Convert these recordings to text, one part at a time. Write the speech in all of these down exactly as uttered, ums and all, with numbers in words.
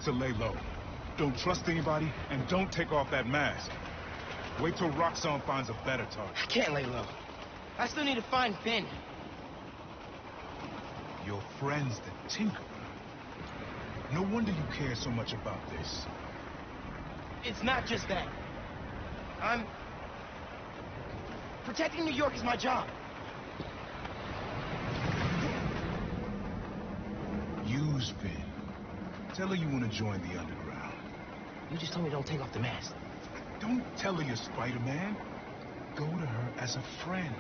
need to lay low. Don't trust anybody, and don't take off that mask. Wait till Roxanne finds a better target. I can't lay low. I still need to find Finn. Your friend's the Tinkerer. No wonder you care so much about this. It's not just that. I'm... Protecting New York is my job. Use Finn. Tell her you want to join the underground. You just told me don't take off the mask. Don't tell her you're Spider-Man. Go to her as a friend.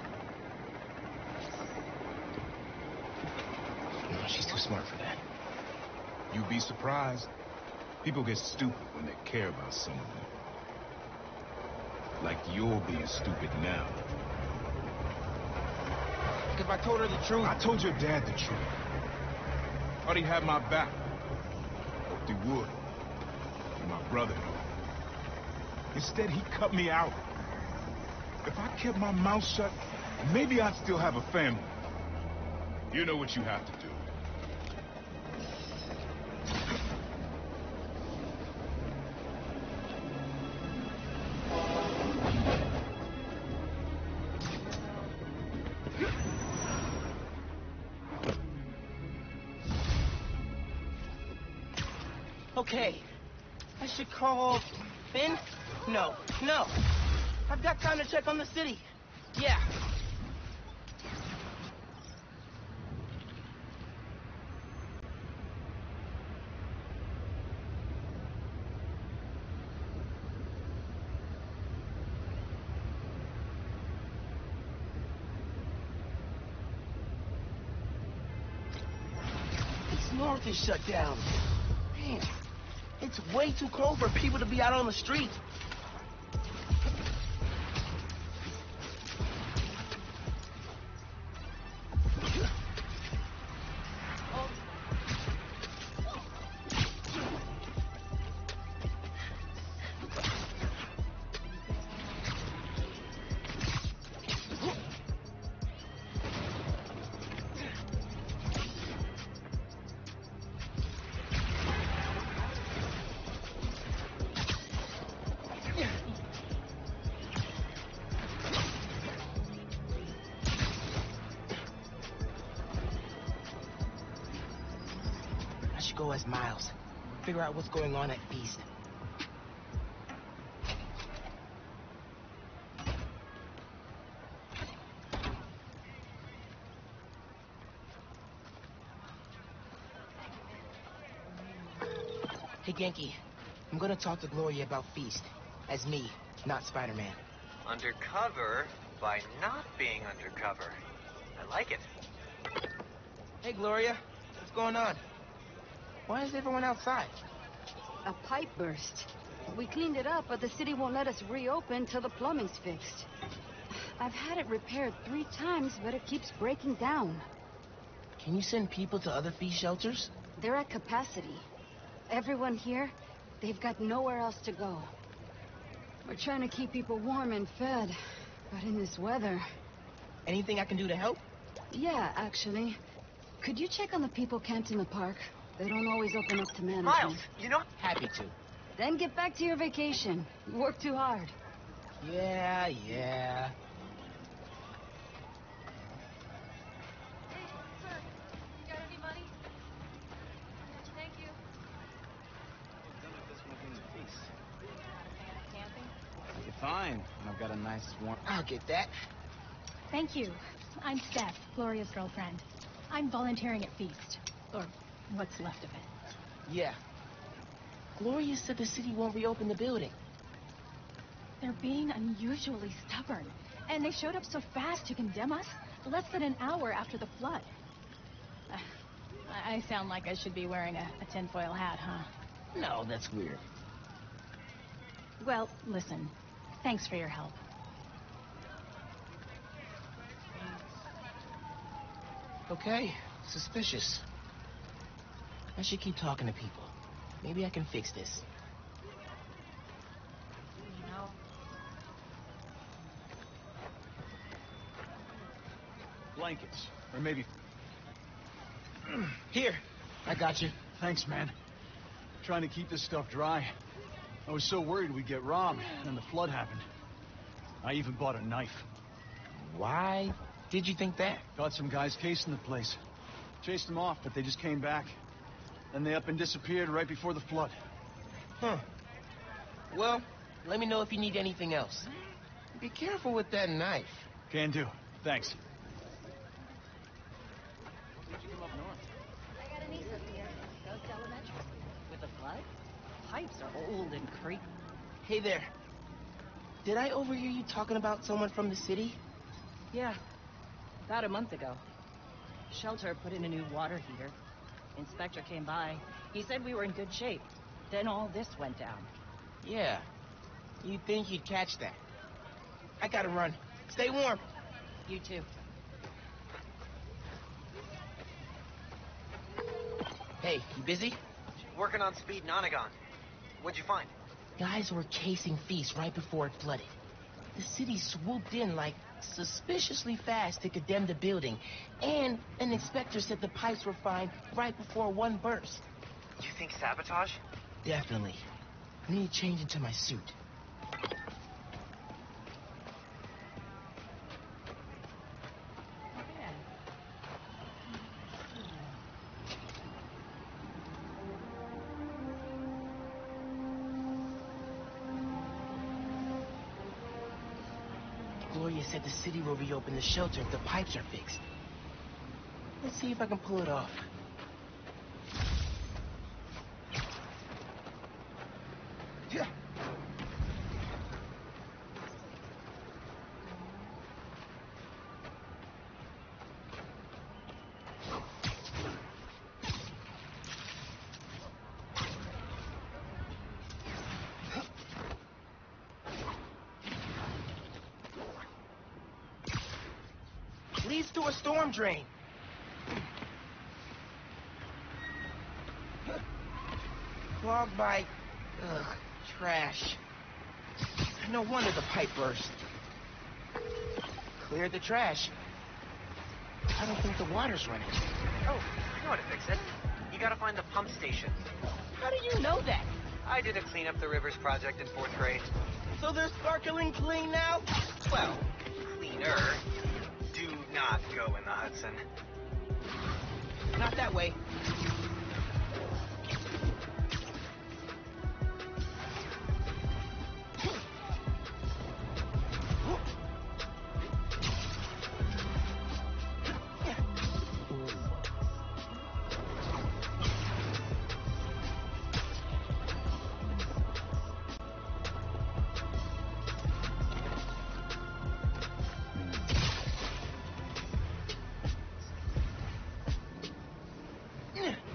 No, she's too smart for that. You'd be surprised. People get stupid when they care about someone. Like you're being stupid now. If I told her the truth... I told your dad the truth. Thought he had my back. Hoped he would. And my brother. Instead, he cut me out. If I kept my mouth shut, maybe I'd still have a family. You know what you have to do. Okay. I should call Finn? No, no. I've got time to check on the city. Yeah. This north is shut down. Man, it's way too cold for people to be out on the street. Go as Miles. Figure out what's going on at Feast. Hey, Genki. I'm gonna talk to Gloria about Feast. As me, not Spider-Man. Undercover by not being undercover. I like it. Hey, Gloria. What's going on? Why is everyone outside? A pipe burst. We cleaned it up, but the city won't let us reopen till the plumbing's fixed. I've had it repaired three times, but it keeps breaking down. Can you send people to other Feast shelters? They're at capacity. Everyone here, they've got nowhere else to go. We're trying to keep people warm and fed, but in this weather... Anything I can do to help? Yeah, actually. Could you check on the people camped in the park? They don't always open up to management. Miles, you know... Happy to. Then get back to your vacation. You work too hard. Yeah, yeah. Hey, sir. You got any money? Thank you. Done with this one being the feast. Not a fan of camping? You're fine. And I've got a nice warm... I'll get that. Thank you. I'm Steph, Gloria's girlfriend. I'm volunteering at Feast. Or what's left of it. Yeah. Gloria said the city won't reopen the building. They're being unusually stubborn. And they showed up so fast to condemn us, less than an hour after the flood. Uh, I sound like I should be wearing a, a tinfoil hat, huh? No, that's weird. Well, listen. Thanks for your help. Okay. Suspicious. I should keep talking to people. Maybe I can fix this. You know, Blankets. Or maybe... Here. I got you. Thanks, man. trying to keep this stuff dry. I was so worried we'd get robbed, and then the flood happened. I even bought a knife. Why did you think that? Got some guys casing the place. Chased them off, but they just came back. Then they up and disappeared right before the flood. Huh. Well, let me know if you need anything else. Be careful with that knife. Can do. Thanks. I got a niece up here. Goes to elementary. With the flood? Pipes are old and creaky. Hey there. Did I overhear you talking about someone from the city? Yeah, about a month ago. Shelter put in a new water heater. Inspector came by. He said we were in good shape. Then all this went down. Yeah. You'd think you'd catch that. I gotta run. Stay warm. You too. Hey, you busy? Working on speed Nonagon. What'd you find? Guys were casing Feast right before it flooded. The city swooped in like suspiciously fast to condemn the building, and an inspector said the pipes were fine right before one burst. You think sabotage? Definitely. I need to change into my suit. Gloria said the city will reopen the shelter if the pipes are fixed. Let's see if I can pull it off. Yeah. Leads to a storm drain. Clogged by, ugh, trash. No wonder the pipe burst. Cleared the trash. I don't think the water's running. Oh, I know how to fix it. You gotta find the pump station. How do you know that? I did a clean up the rivers project in fourth grade. So they're sparkling clean now? Well, cleaner. Do not go in the Hudson. Not that way. Yeah.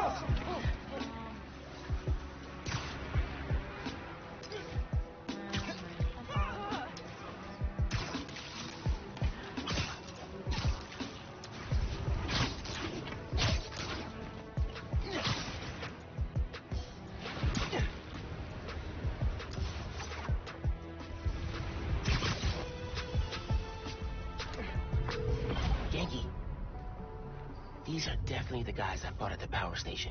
These are definitely the guys I fought at the power station.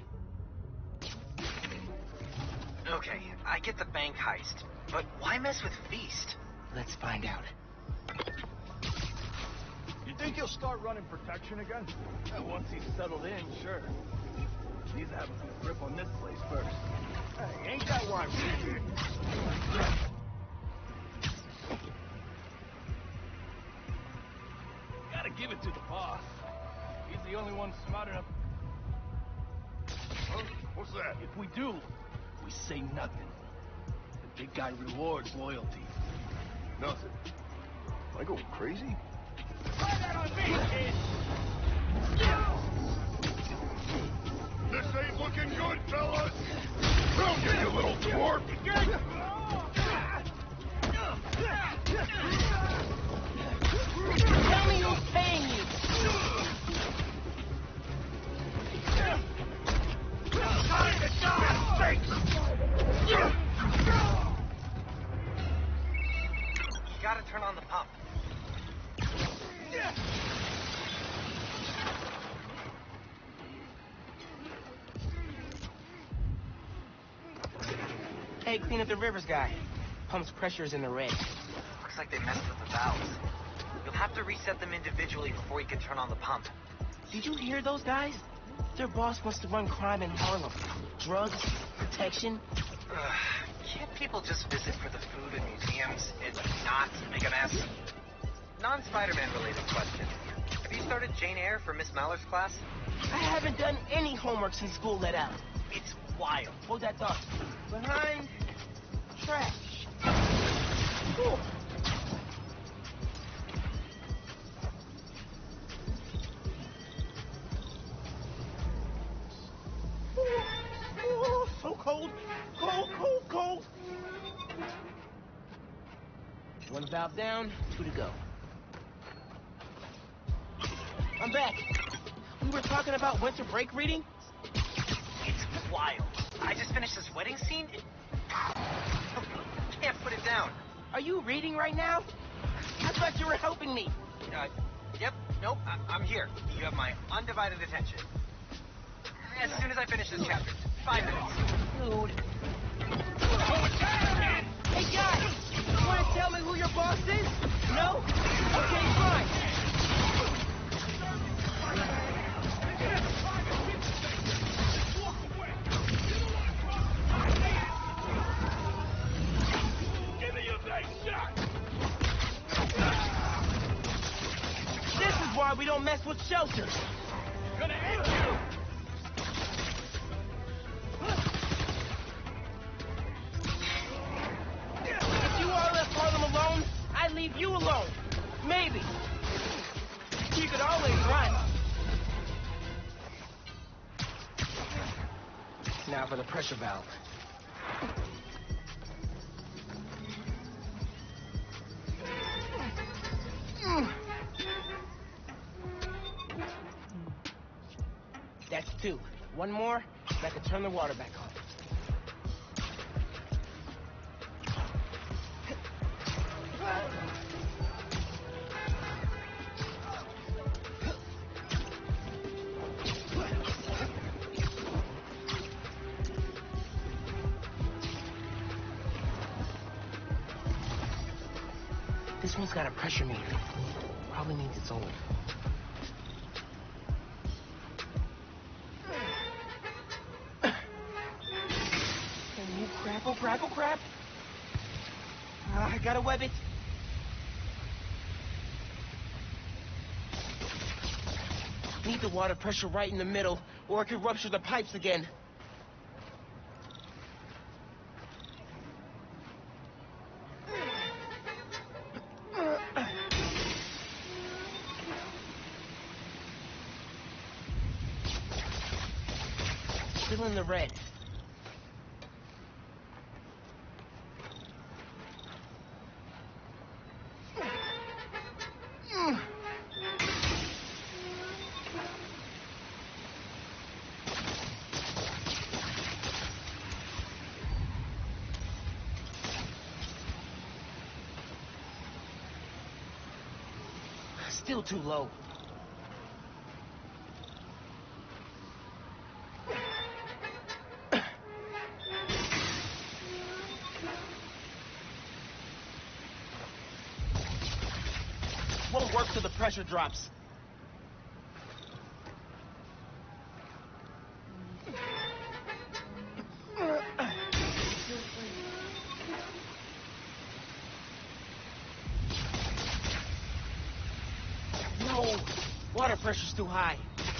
Okay, I get the bank heist, but why mess with Feast? Let's find out. You think he'll start running protection again? Uh, once he's settled in, sure. Needs to have a good grip on this place first. Hey, ain't that why we're here? Gotta give it to the boss. He's the only one smart enough. Huh? What's that? If we do, we say nothing. The big guy rewards loyalty. Nothing. Am I going crazy? Try that on me, kid! This ain't looking good, fellas! Round you, you little twerp! Tell me who's paying you! You gotta turn on the pump. Hey, clean up the rivers guy. Pump's pressure is in the red. Looks like they messed with the valves. You'll have to reset them individually before you can turn on the pump. Did you hear those guys? Their boss wants to run crime in Harlem. Drugs, protection. Ugh, can't people just visit for the food and museums and not make a mess? Non-Spider-Man related question. Have you started Jane Eyre for Miss Mallard's class? I haven't done any homework since school let out. It's wild. Hold that thought. Behind trash. Cool. Oh, so cold. Cold, cold, cold. One valve down, two to go. I'm back. We were talking about winter break reading? It's wild. I just finished this wedding scene. Can't put it down. Are you reading right now? I thought you were helping me. Uh, yep, nope, I I'm here. You have my undivided attention. As soon as I finish this chapter. Five minutes. Dude. Hey, guys! You want to tell me who your boss is? No? Okay, fine. This is why we don't mess with shelters. Gonna end you! If you all left Harlem alone, I'd leave you alone. Maybe. You could always run. Now for the pressure valve. That's two. One more, and I can turn the water back on. This one's got a pressure meter. Probably means it's old. Oh, crap, oh, crap, oh, crap. Uh, I gotta web it. Need the water pressure right in the middle, or it could rupture the pipes again. Still in the red. Still too low. Won't work till the pressure drops. No! Water pressure's too high.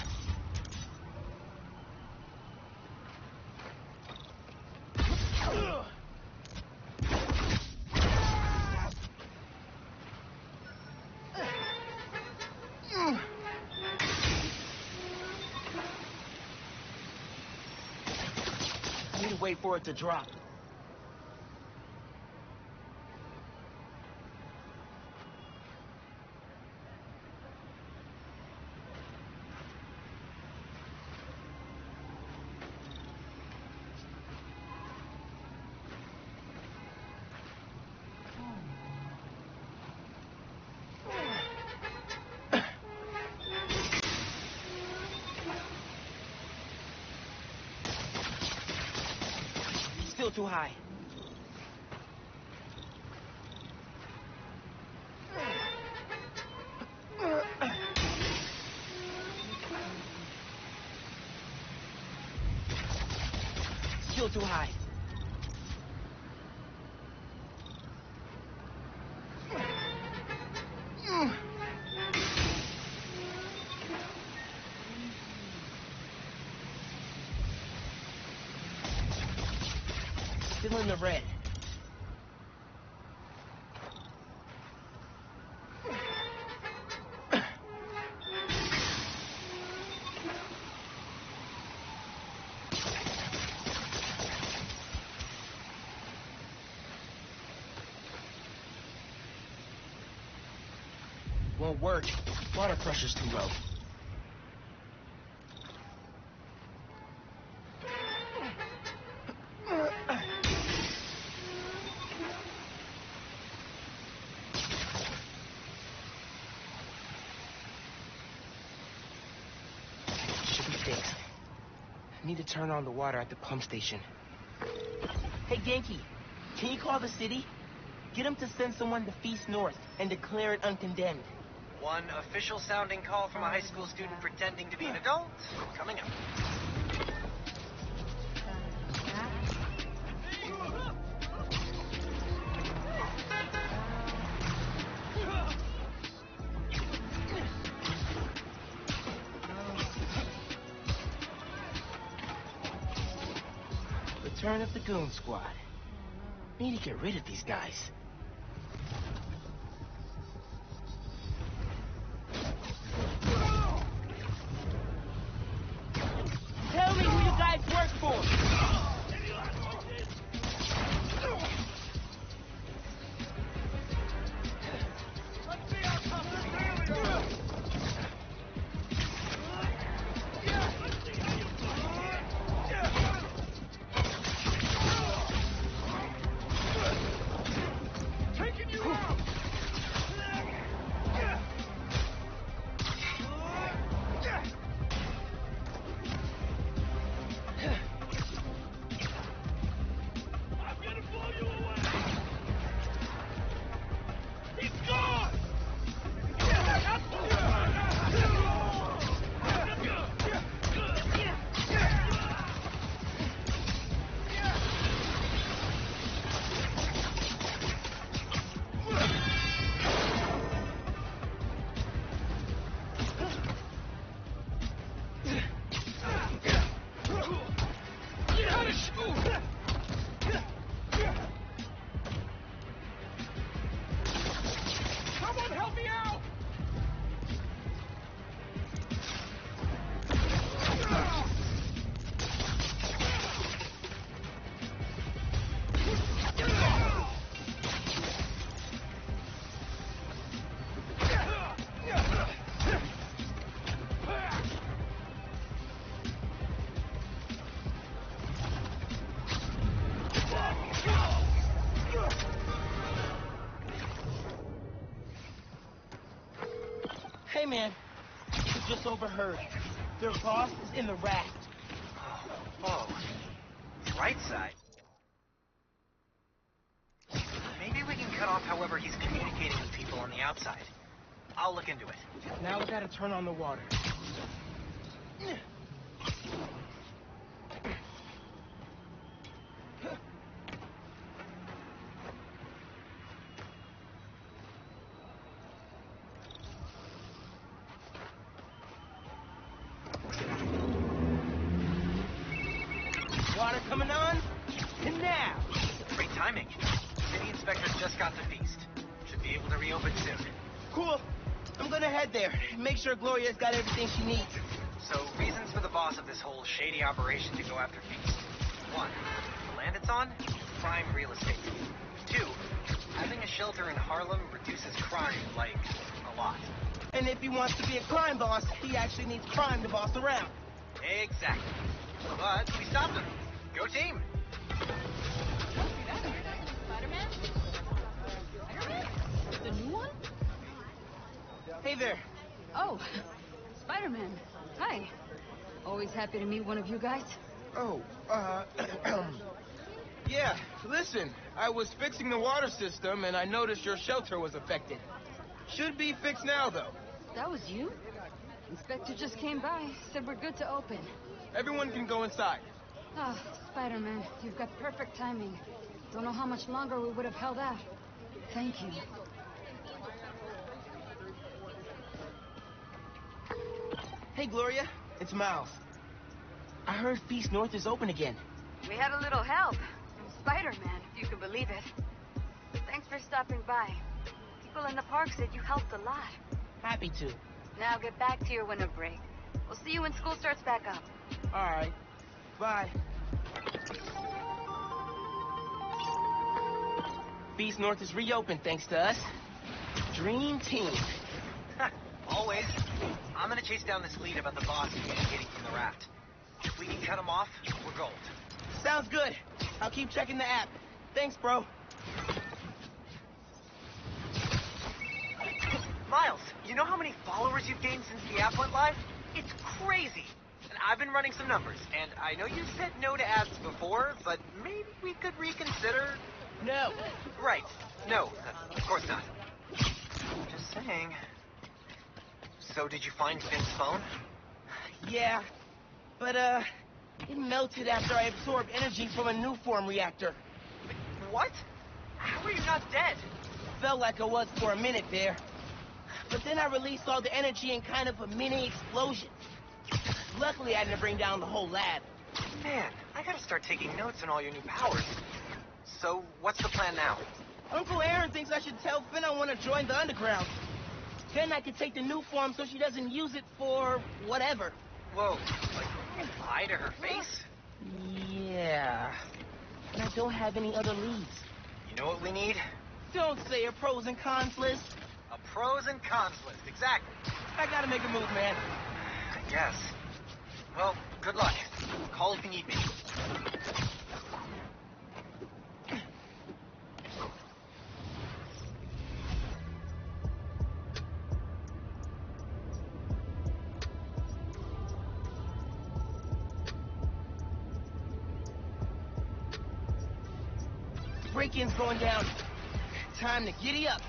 I need to wait for it to drop. Still too high. Still too high. Still in the red. Won't work. Water pressure's too low. Should be fixed. Need to turn on the water at the pump station. Hey, Genki, can you call the city? Get them to send someone to Feast North and declare it uncondemned. One official sounding call from a high school student pretending to be an adult coming up. Return of the Goon Squad. Need to get rid of these guys. Tell me who you guys work for! Hey, man. You just overheard. Their boss is in the raft. Oh. Right side. Maybe we can cut off however he's communicating with people on the outside. I'll look into it. Now we gotta turn on the water. Water coming on, and now. Great timing. City inspectors just got the feast. Should be able to reopen soon. Cool. I'm gonna head there. Make sure Gloria's got everything she needs. So, reasons for the boss of this whole shady operation to go after Feast. One, the land it's on, prime real estate. Two, having a shelter in Harlem reduces crime, like, a lot. And if he wants to be a crime boss, he actually needs crime to boss around. Exactly. But we stopped him. Go team! Spider-Man? Spider-Man? The new one? Hey there. Oh, Spider-Man. Hi. Always happy to meet one of you guys. Oh, uh... yeah, listen. I was fixing the water system, and I noticed your shelter was affected. Should be fixed now, though. That was you? Inspector just came by, said we're good to open. Everyone can go inside. Oh, Spider-Man, you've got perfect timing. Don't know how much longer we would have held out. Thank you. Hey, Gloria. It's Miles. I heard Feast North is open again. We had a little help from Spider-Man, if you can believe it. Thanks for stopping by. People in the park said you helped a lot. Happy to. Now get back to your winter break. We'll see you when school starts back up. All right. Bye. Feast North is reopened thanks to us. Dream team. Always. I'm gonna chase down this lead about the boss communicating from the raft. If we can cut him off, we're gold. Sounds good. I'll keep checking the app. Thanks, bro. Miles, you know how many followers you've gained since the app went live? It's crazy. And I've been running some numbers, and I know you said no to ads before, but maybe we could reconsider... No. Right. No, of course not. Just saying. So did you find Finn's phone? Yeah, but, uh, it melted after I absorbed energy from a new form reactor. What? How are you not dead? Felt like I was for a minute there. But then I released all the energy in kind of a mini explosion. Luckily, I didn't bring down the whole lab. Man, I gotta start taking notes on all your new powers. So, what's the plan now? Uncle Aaron thinks I should tell Finn I want to join the underground. Then I could take the new form so she doesn't use it for whatever. Whoa, like, lie to her face? Yeah. But I don't have any other leads. You know what we need? Don't say a pros and cons list. A pros and cons list, exactly. I gotta make a move, man. I guess. Well, good luck. Call if you need me. Break-in's going down. Time to giddy up.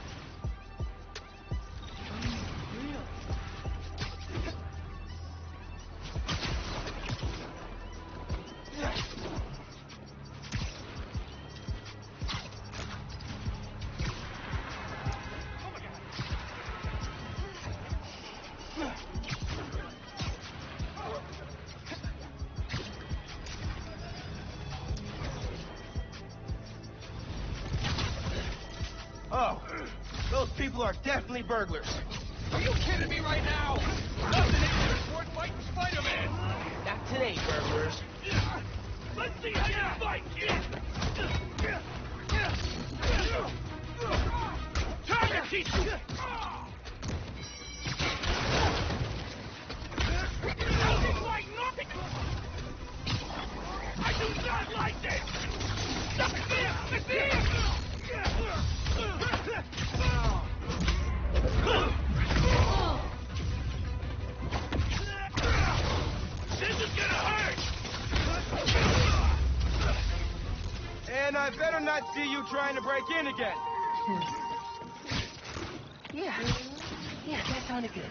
Oh, those people are definitely burglars. Are you kidding me right now? Nothing in here is worth fighting Spider-Man. Not today, burglars. Let's see how you fight. Time to teach you. Nothing like nothing. I do not like this. Stop it there. It's there. And I better not see you trying to break in again. Yeah. Yeah, that sounded good.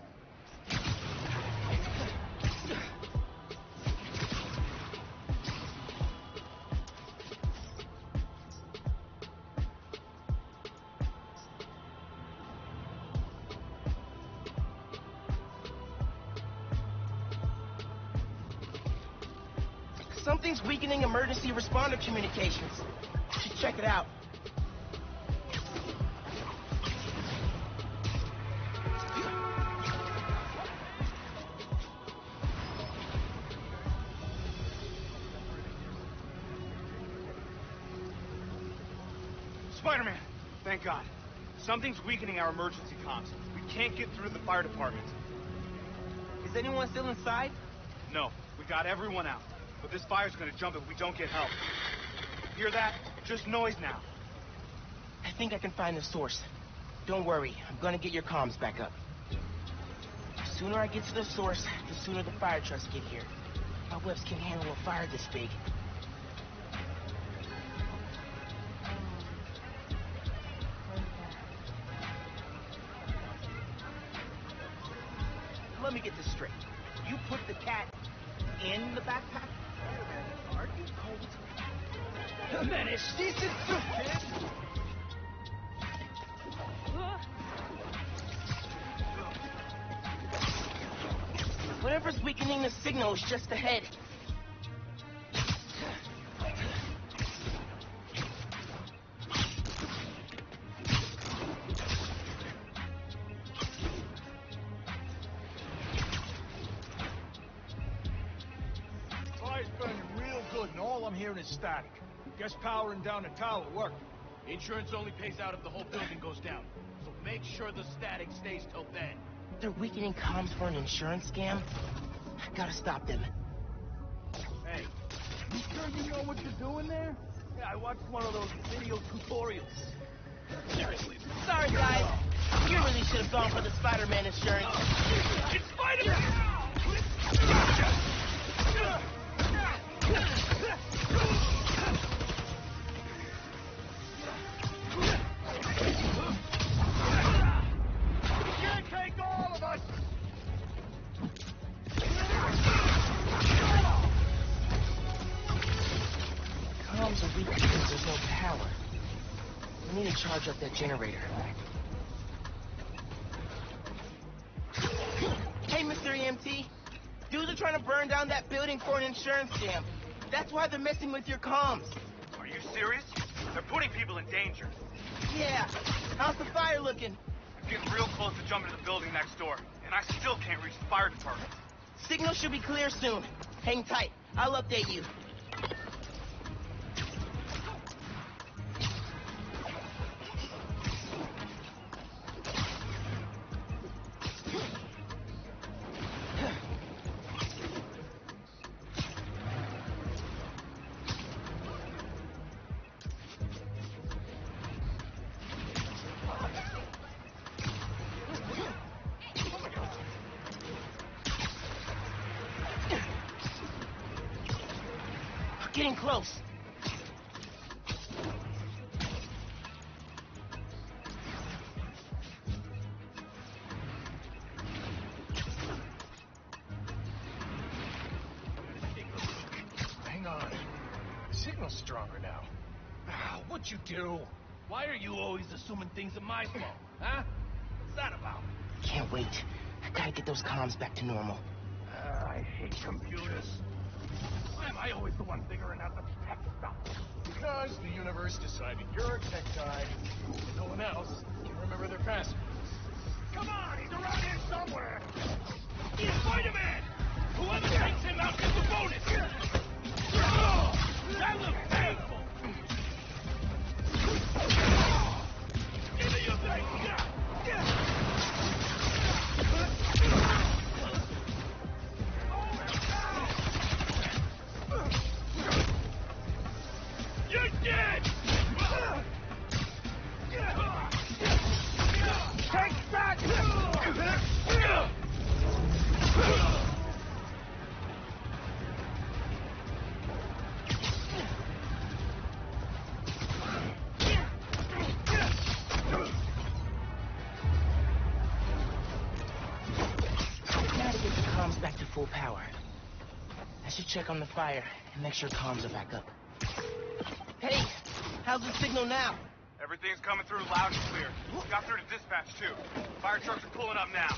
Something's weakening emergency responder communications. Should check it out. Spider-Man! Thank God. Something's weakening our emergency comms. We can't get through the fire department. Is anyone still inside? No, we got everyone out. But this fire's gonna jump if we don't get help. Hear that? Just noise now. I think I can find the source. Don't worry, I'm gonna get your comms back up. The sooner I get to the source, the sooner the fire trucks get here. My webs can handle a fire this big. Let me get this straight. You put the cat in the backpack? Are you cold? Menace, this is Whatever's weakening the signal is just ahead. Fire's burning real good, and all I'm hearing is static. Guess powering down the tower worked. Insurance only pays out if the whole building goes down. So make sure the static stays till then. They're weakening comms for an insurance scam? I gotta stop them. Hey, you sure you know what you're doing there? Yeah, I watched one of those video tutorials. Seriously. Sorry, guys. You really should have gone for the Spider-Man insurance. It's Spider-Man! Can't take all of us! Comms are weak because there's no power. We need to charge up that generator. Hey, Mister E M T. Dudes are trying to burn down that building for an insurance scam. That's why they're messing with your comms. Are you serious? They're putting people in danger. Yeah. How's the fire looking? I'm getting real close to jumping to the building next door, and I still can't reach the fire department. Signal should be clear soon. Hang tight. I'll update you. Getting close. Hang on. The signal's stronger now. Ah, what'd you do? Why are you always assuming things are my fault, huh? What's that about? Can't wait. I gotta get those comms back to normal. Uh, I hate computers. Why am I always the one figuring out the tech stuff? Because the universe decided you're a tech guy, and no one else can remember their passwords. Come on, he's around here somewhere. He's Spider-Man! Whoever takes him out gets a bonus! Oh, that looks painful! Give me your thing! You're dead! Take that! should check on the fire and make sure comms are back up. Hey, how's the signal now? Everything's coming through loud and clear. Got through to dispatch, too. Fire trucks are pulling up now.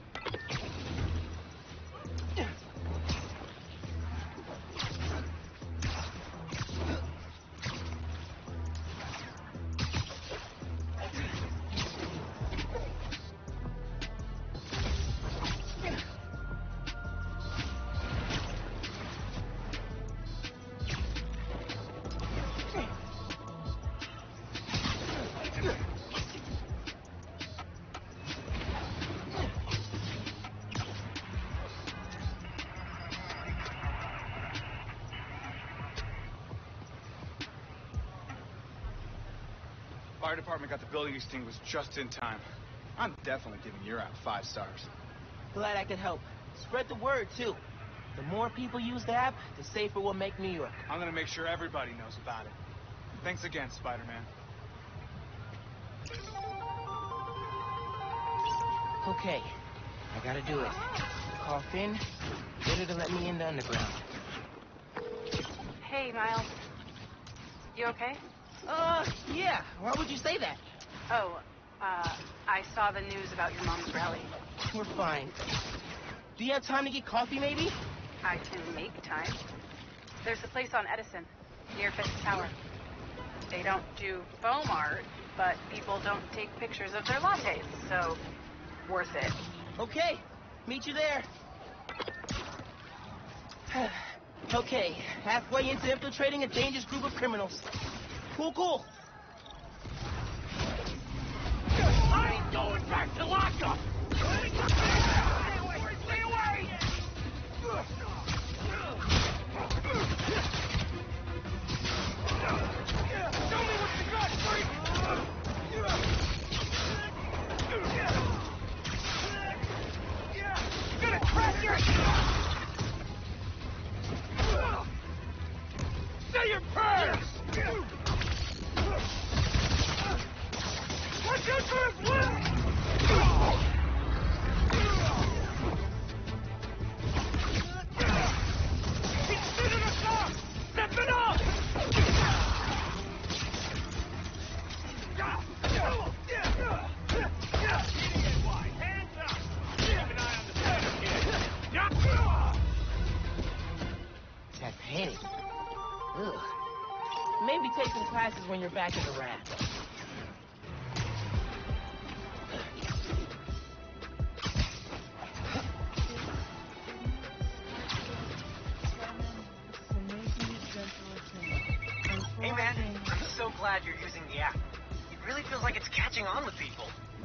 Fire department got the building extinguished just in time. I'm definitely giving your app five stars. Glad I could help. Spread the word, too. The more people use the app, the safer we'll make New York. I'm gonna make sure everybody knows about it. Thanks again, Spider-Man. Okay, I gotta do it. Call Finn, get her to let me in the underground. Hey, Miles. You okay? Uh, yeah. Why would you say that? Oh, uh, I saw the news about your mom's rally. We're fine. Do you have time to get coffee, maybe? I can make time. There's a place on Edison, near Fifth Tower. They don't do foam art, but people don't take pictures of their lattes, so worth it. Okay, meet you there. Okay, halfway into infiltrating a dangerous group of criminals. Cool, cool. I ain't going back to lockup! Stay away! Stay away! Show me what you got, freak! Gonna crack your... Say your prayers! Watch out for his lip! He's shooting us off! Step it up! Hands up! Keep an eye on the center, kid. That painting. Ugh. Maybe take some classes when you're back in the raft. Hey man, I'm so glad you're using the app. It really feels like it's catching on with people.